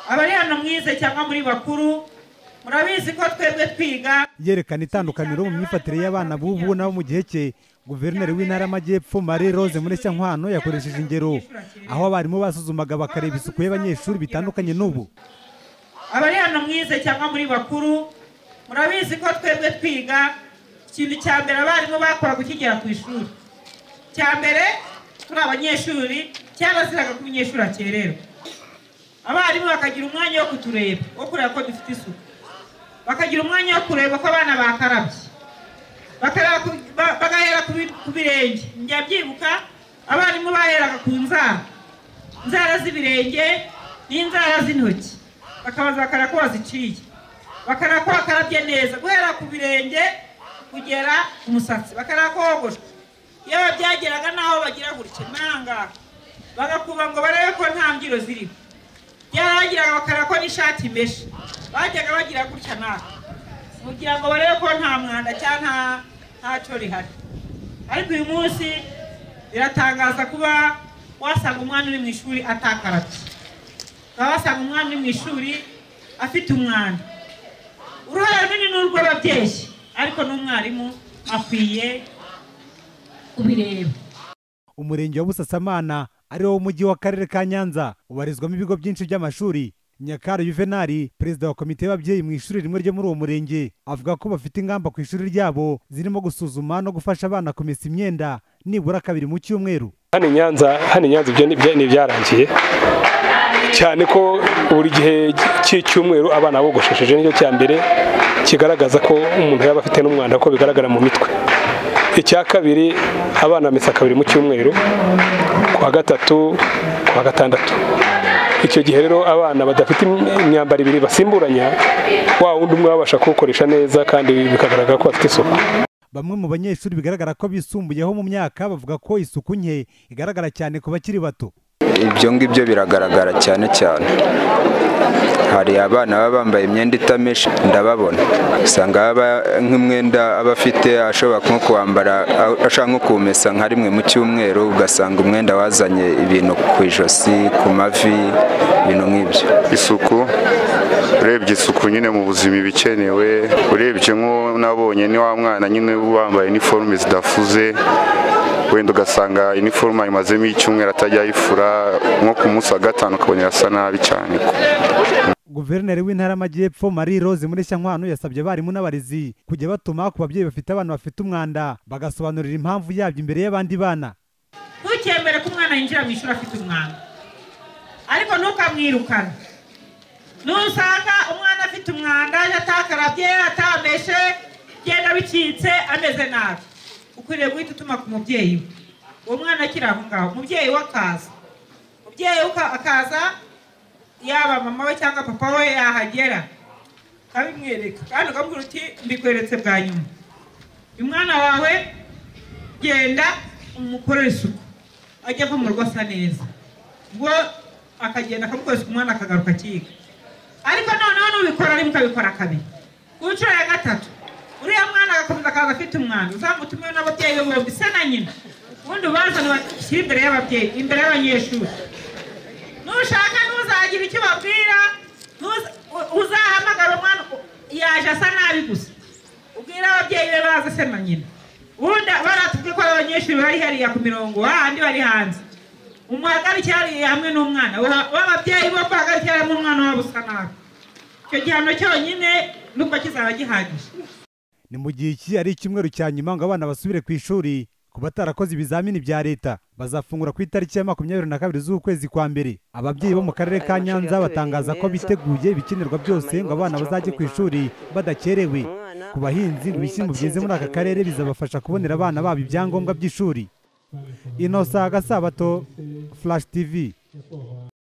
abari hano mwize cyangwa muri bakuru murabizi ko twebwe twiga. Yerekana itandukaniro mu myifatire y'abana bubu nabo mu gihe cye. Guverineri w'Intara y'Amajyepfo Marie Rose Mureshyankwano yakoresheje ingero aho abarimu basuzumaga bakareba isuku y'abanyeshuri bitandukanye n'ubu. Abari hano mwize cyangwa muri bakuru murabizi ko twebwe twiga, ikintu cya mbere abarimu bakora kukigera ku ishuri. Cya mbere turi abanyeshuri cyaraziraga ko umunyeshuri akererwa. Abarimu bakagira umwanya wo kutureba, wo kureba ko dufite isuku. Bakagira umwanya wo kureba ko abana bakarabye. Bagahera ku birenge. Njya byibuka abarimu baheraga ku nzara z'ibirenge n'inzara z'intoki. Bakabaza bakareba ko baziciye. Bakareba ko bakarabye neza guhera ku birenge kugera ku musatsi. Bakareba ko wogoshwe. Iyo byageraga naho bagira gutya nanga bagakuba ngo barebe ko nta mbyiro ziriho. Byaragiraga bakareba ko n'ishati imeshe. Bajyaga bagira gutya naka kugira ngo barebe ko nta mwanda cyangwa ntacyo rihari. Ariko uyu munsi biratangaza kuba wasanga umwana uri mu ishuri atakarabye, wasanga umwana uri mu ishuri afite umwanda. Uruhare runini ni urw'ababyeyi, ariko n'umwarimu akwiye kubireba. Umurenge wa Busasamana ari wo mujyi w'akarere ka Nyanza ubarizwamo ibigo byinshi by'amashuri. Nyakaro Juvenali, perezida wa komite y'ababyeyi mu ishuri rimwe ryo muri uwo murenge, avuga ko bafite ingamba ku ishuri ryabo zirimo gusuzuma no gufasha abana kumesa imyenda nibura 2 mu cyumweru. Hano Nyanza ibyo ni byarangiye cyane ko buri gihe cy'icyumweru abana bogoshesheje nicyo cya mbere kigaragaza ko umuntu yaba afite n'umwanda ko bigaragara mu mitwe. Icya kabiri abana bamesa 2 mu cyumweru, kwa gatatu, kwa gatandatu. Icyo gihe rero abana badafite imyambaro ibiri basimburanya wa wundi umwe babasha kuwukoresha neza kandi bikagaragara ko bafite isuku. Bamwe mu banyeshuri bigaragara ko bisumbuyeho mu myaka bavuga ko isuku nke igaragara cyane ku bakiri bato. Ibyo ngibyo biragaragara cyane. Hari abana baba bambaye imyenda itameshe ndababona, usanga nk'umwenda aba afite ashobora nko kwambara ashaka nko kumesa nka 1 mu cyumweru, ugasanga umwenda wazanye ibintu ku ijosi, ku mavi, ibintu nk'ibyo. Isuku, urebye isuku nyine mu buzima ibikenewe, urebye nko nabonye ni wa mwana nyine wambaye uniforme zidafuze, wenda ugasanga uniforme imazemo icyumweru atajya ayifura, nko ku munsi wa gatanu ukabona asa nabi cyane. Guverineri w'Intara y'Amajyepfo Marie Rose Mureshyankwano yasabye abarimu n'abarezi kujya batuma ku babyeyi bafite abana bafite umwanda bagasobanurira impamvu yabyo imbere y'abandi bana. Ntukemere ko umwana yinjira mu ishuri afite umwanda, ariko ntukamwirukane. Nusanga umwana afite umwanda atakarabye, atameshe, genda bicitse, ameze nabi, ukwiriye guhita utuma ku mubyeyi we. Uwo mwana akiri aho ngaho, umubyeyi we akaza. Umubyeyi akaza, yaba mama we cyangwa papa we yahagera kabimwereka kandi ukamubwira uti mbikweretse bwa nyuma. Umwana wawe genda umukorere isuku, ajya ava mu rugo asa neza, ubwo akagenda akamukoresha umwana akagaruka akiga. Ariko noneho nubikora rimwe ukabikora kabiri, ku nshuro ya gatatu uriya mwana agakomeza akaza afite umwanda, uzamutumeho n'ababyeyi be bombi se na nyina, ubundi ubazana bashyira imbere y'ababyeyi, imbere y'abanyeshuri. Nushaka ntuzagira icyo babwira, uzahamagara umwana yaje asa nabi gusa, ubwira ababyeyi be baze se na nyina. Ubundi baratubwiye ko abanyeshuri bari hariya ku mirongo, ahandi bari hanze. Umuhagarike hariya hamwe n'umwana, w'ababyeyi bo bahagarike hamwe n'umwana wabo usa nabi. Icyo gihano cyonyine nubwo kizaba gihagije. Ni mu gihe iki ari icyumweru cya nyuma ngo abana basubire ku ishuri. Ku batarakoze ibizamini bya leta bazafungura ku itariki ya 22 z'ukwezi kwa mbere. Ababyeyi bo mu karere ka Nyanza batangaza ko biteguye ibikenerwa byose ngo abana bazajye ku ishuri badakerewe. Ku bahinzi ngo ibishyimbo byeze muri aka karere bizabafasha kubonera abana babo ibyangombwa by'ishuri. Inosa Gasabato, Flash TV.